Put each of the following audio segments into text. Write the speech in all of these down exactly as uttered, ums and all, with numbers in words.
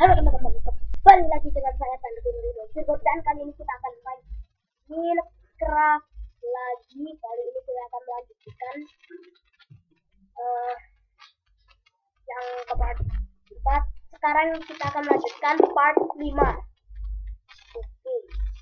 Halo teman-teman, kembali lagi dengan saya Tanda Gunung dan kali ini kita akan main Minecraft lagi. Kali ini kita akan melanjutkan uh, yang ke part empat. Sekarang kita akan melanjutkan part lima. Oke.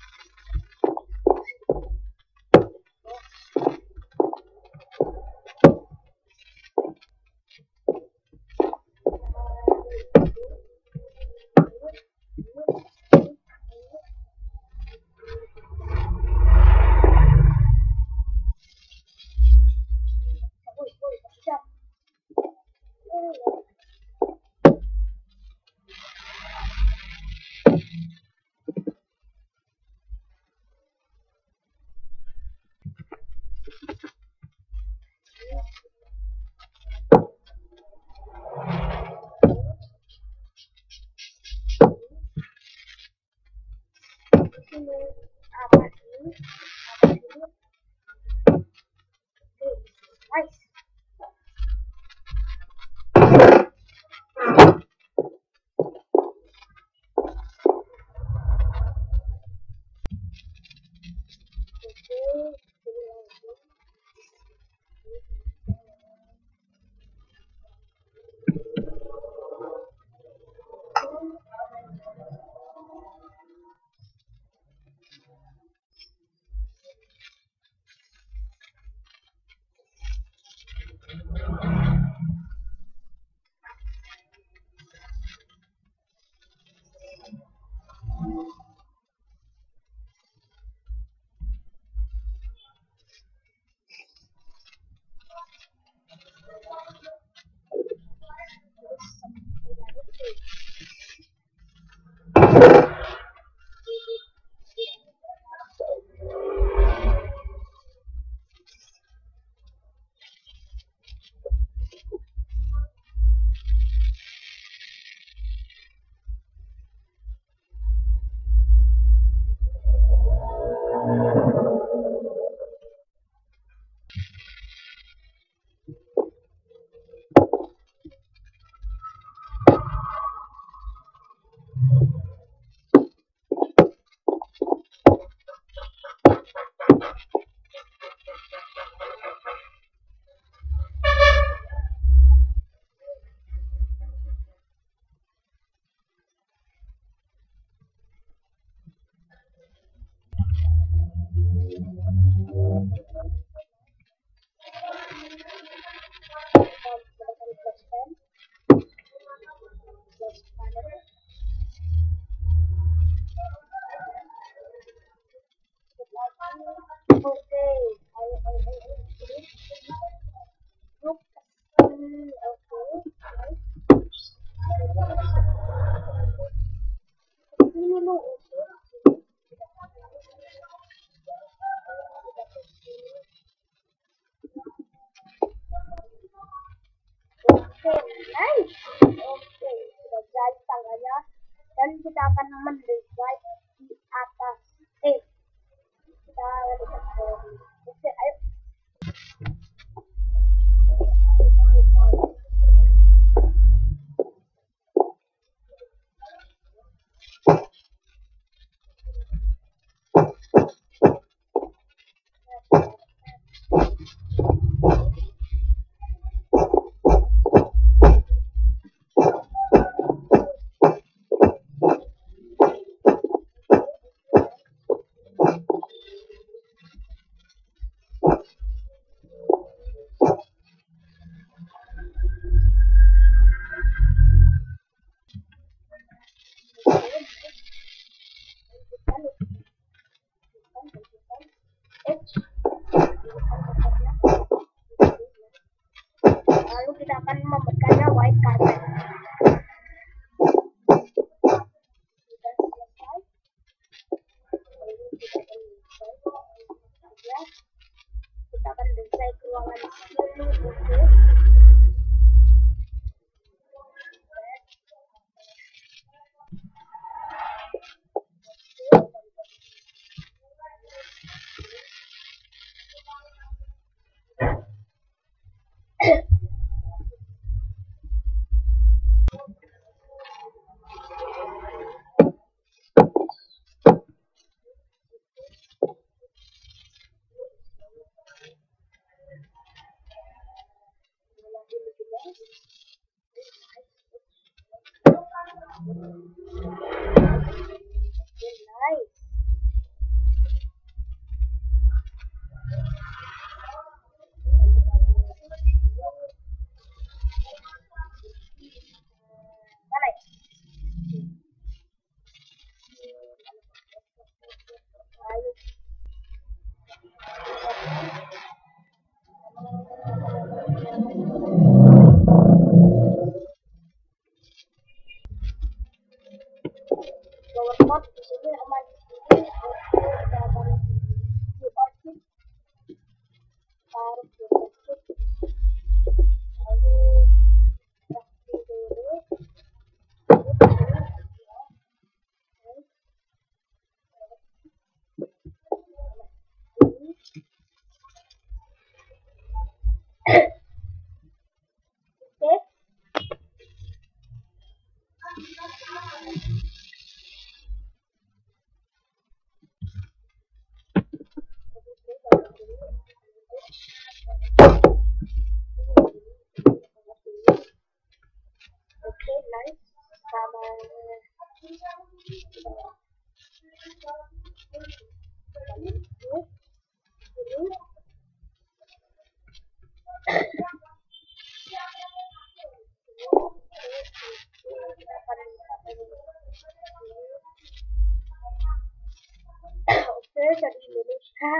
Ini apa ini? Apa ini? Oke, nice. Oke, ayo ayo ayo. Look, oke, ini lu. Oke, nice. Oke, sudah jadi tangganya dan kita akan mendesain di atas. Eh, kita oke, ayo. Lalu kita akan memberikannya white carpet. Sudah selesai. Lalu kita akan ya, kita akan desain ruangan sini. Oke. Oke, dari Indonesia.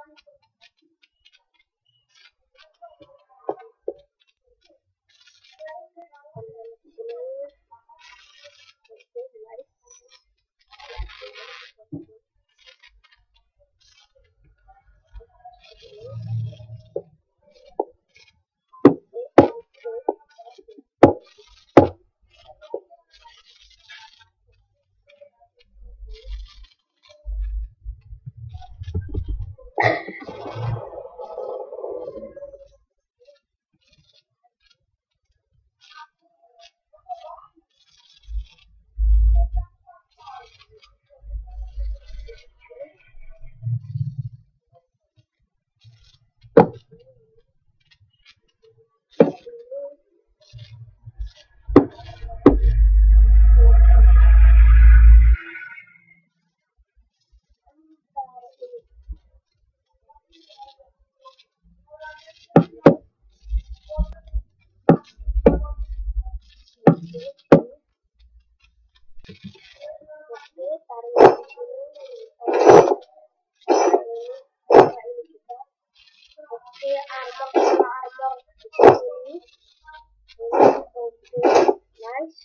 Oke, armor sama armor ini. Oke, nice.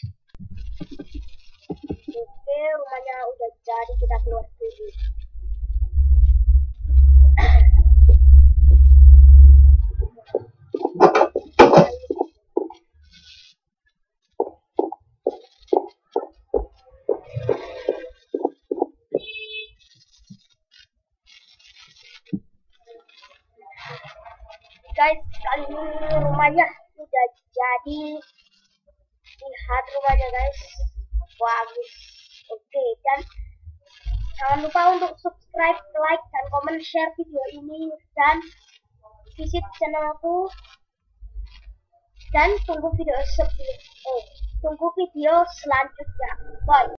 Oke, rumahnya udah jadi, kita keluar dulu. Guys, kali ini rumahnya udah jadi. Lihat rumahnya guys, bagus. Oke, dan jangan lupa untuk subscribe, like, dan komen, share video ini, dan visit channelku. Dan tunggu video sebelum eh tunggu video selanjutnya. Bye.